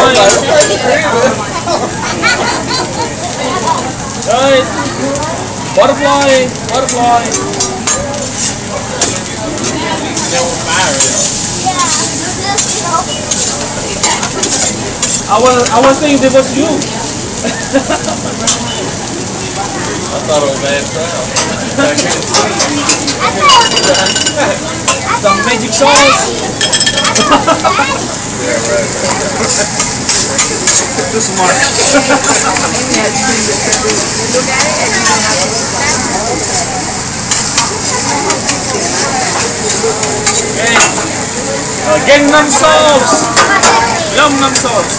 Right. Butterfly. Butterfly. I was thinking it was you. I thought it was bad crowd. Some magic sauce. Yeah, right. Too smart. Okay. Gangnam sauce. Gangnam sauce.